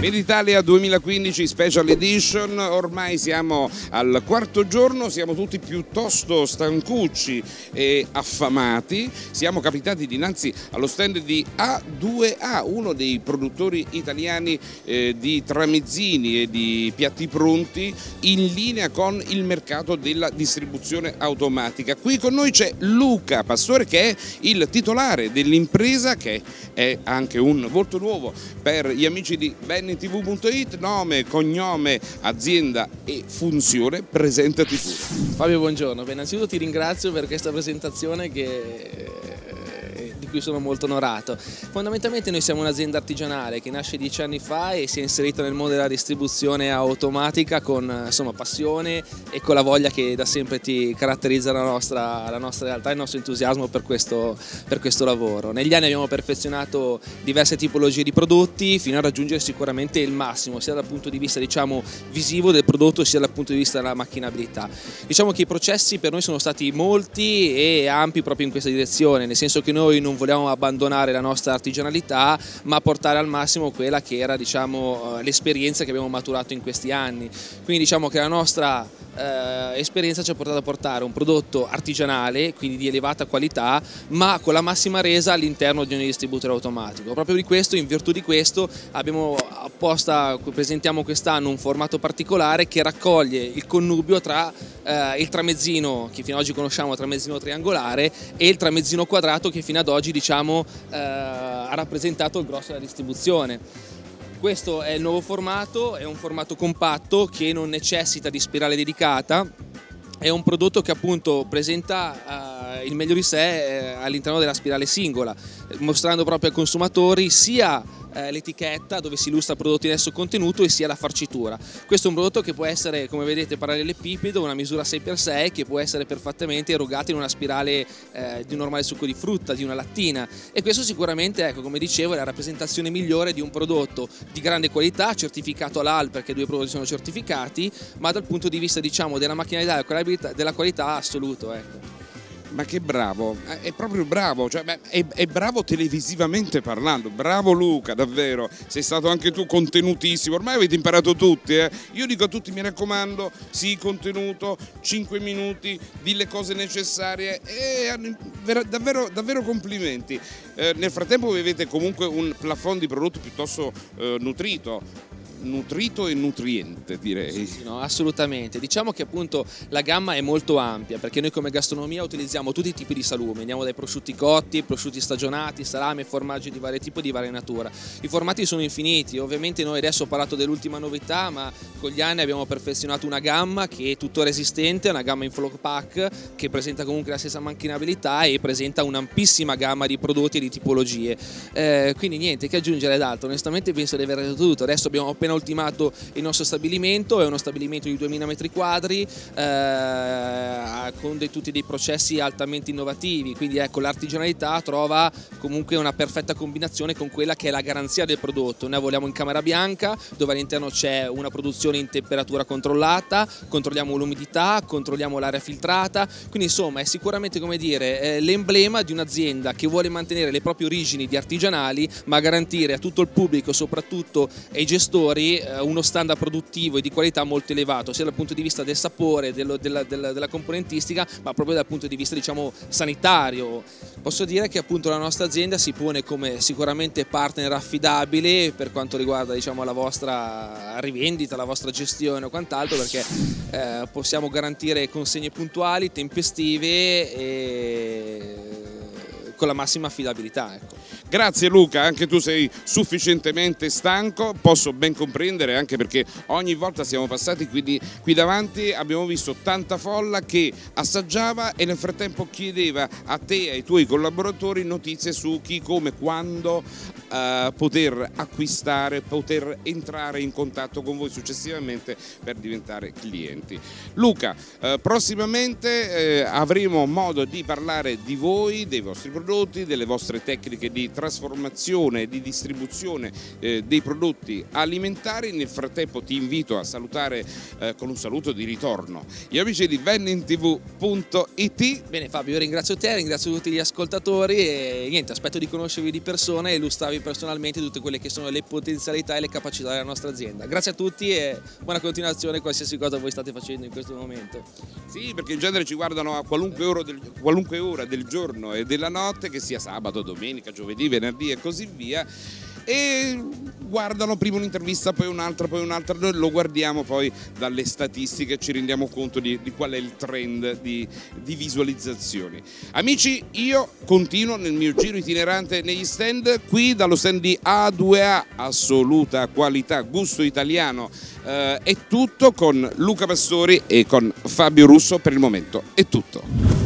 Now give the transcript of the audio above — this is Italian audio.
Venditalia 2015 Special Edition, ormai siamo al quarto giorno, siamo tutti piuttosto stancucci e affamati. Siamo capitati dinanzi allo stand di A2A, uno dei produttori italiani di tramezzini e di piatti pronti in linea con il mercato della distribuzione automatica. Qui con noi c'è Luca Pastore, che è il titolare dell'impresa, che è anche un volto nuovo per gli amici di BennyTV.it, nome, cognome, azienda e funzione. Presentati pure. Fabio, buongiorno. Beh, innanzitutto ti ringrazio per questa presentazione di cui sono molto onorato. Fondamentalmente noi siamo un'azienda artigianale che nasce 10 anni fa e si è inserita nel mondo della distribuzione automatica con passione e con la voglia che da sempre ti caratterizza la nostra realtà e il nostro entusiasmo per questo lavoro. Negli anni abbiamo perfezionato diverse tipologie di prodotti fino a raggiungere sicuramente il massimo, sia dal punto di vista visivo del prodotto sia dal punto di vista della macchinabilità. Diciamo che i processi per noi sono stati molti e ampi proprio in questa direzione, nel senso che noi non vogliamo abbandonare la nostra artigianalità, ma portare al massimo quella che era l'esperienza che abbiamo maturato in questi anni. Quindi diciamo che la nostra esperienza ci ha portato a portare un prodotto artigianale, quindi di elevata qualità, ma con la massima resa all'interno di un distributore automatico. Proprio in virtù di questo presentiamo quest'anno un formato particolare che raccoglie il connubio tra il tramezzino che fino ad oggi conosciamo, tramezzino triangolare, e il tramezzino quadrato che fino ad oggi ha rappresentato il grosso della distribuzione. Questo è il nuovo formato, è un formato compatto che non necessita di spirale dedicata, è un prodotto che appunto presenta il meglio di sé all'interno della spirale singola, mostrando proprio ai consumatori sia l'etichetta dove si illustra il prodotto in esso contenuto e sia la farcitura. Questo è un prodotto che può essere, come vedete, parallelepipedo, una misura 6x6, che può essere perfettamente erogato in una spirale di un normale succo di frutta, di una lattina, e questo sicuramente, ecco, come dicevo, è la rappresentazione migliore di un prodotto di grande qualità, certificato all'AL perché due prodotti sono certificati, ma dal punto di vista della macchinalità e della qualità assoluto, ecco. Ma che bravo, è proprio bravo, cioè, è bravo televisivamente parlando, bravo Luca, davvero, sei stato anche tu contenutissimo, ormai avete imparato tutti, Io dico a tutti, mi raccomando, sì, contenuto, 5 minuti, di le cose necessarie, e davvero complimenti. Nel frattempo avete comunque un plafond di prodotti piuttosto nutrito e nutriente, direi. Sì, no, assolutamente. Diciamo che appunto la gamma è molto ampia, perché noi come gastronomia utilizziamo tutti i tipi di salumi, andiamo dai prosciutti cotti, prosciutti stagionati, salame, formaggi di vario tipo e di varia natura. I formati sono infiniti, ovviamente noi adesso ho parlato dell'ultima novità, ma con gli anni abbiamo perfezionato una gamma che è tuttora esistente, una gamma in flow pack che presenta comunque la stessa macchinabilità e presenta un'ampissima gamma di prodotti e di tipologie. Quindi niente che aggiungere d'altro, onestamente penso di aver detto tutto. Adesso abbiamo appena ultimato il nostro stabilimento, è uno stabilimento di 2000 metri quadri con tutti dei processi altamente innovativi, quindi ecco, l'artigianalità trova comunque una perfetta combinazione con quella che è la garanzia del prodotto. Noi lavoriamo in camera bianca, dove all'interno c'è una produzione in temperatura controllata, controlliamo l'umidità, controlliamo l'aria filtrata, quindi insomma è sicuramente, come dire, l'emblema di un'azienda che vuole mantenere le proprie origini di artigianali, ma garantire a tutto il pubblico, soprattutto ai gestori, uno standard produttivo e di qualità molto elevato, sia dal punto di vista del sapore, della componentistica, ma proprio dal punto di vista, diciamo, sanitario. Posso dire che appunto la nostra azienda si pone come sicuramente partner affidabile per quanto riguarda, diciamo, la vostra rivendita, la vostra gestione o quant'altro, perché possiamo garantire consegne puntuali, tempestive e con la massima affidabilità, ecco. Grazie Luca, anche tu sei sufficientemente stanco, posso ben comprendere, anche perché ogni volta siamo passati qui davanti, abbiamo visto tanta folla che assaggiava e nel frattempo chiedeva a te e ai tuoi collaboratori notizie su chi, come, quando poter acquistare, poter entrare in contatto con voi successivamente per diventare clienti. Luca, prossimamente avremo modo di parlare di voi, dei vostri prodotti, prodotti, delle vostre tecniche di trasformazione e di distribuzione dei prodotti alimentari. Nel frattempo ti invito a salutare con un saluto di ritorno gli amici di VenninTV.it. Bene Fabio, io ringrazio te, ringrazio tutti gli ascoltatori e niente, aspetto di conoscervi di persona e illustrarvi personalmente tutte quelle che sono le potenzialità e le capacità della nostra azienda. Grazie a tutti e buona continuazione qualsiasi cosa voi state facendo in questo momento. Sì, perché in genere ci guardano a qualunque ora del giorno e della notte, che sia sabato, domenica, giovedì, venerdì e così via, e guardano prima un'intervista, poi un'altra, noi lo guardiamo poi dalle statistiche e ci rendiamo conto di qual è il trend di visualizzazioni. Amici, io continuo nel mio giro itinerante negli stand, qui dallo stand di A2A, assoluta qualità, gusto italiano, è tutto con Luca Pastori e con Fabio Russo. Per il momento è tutto.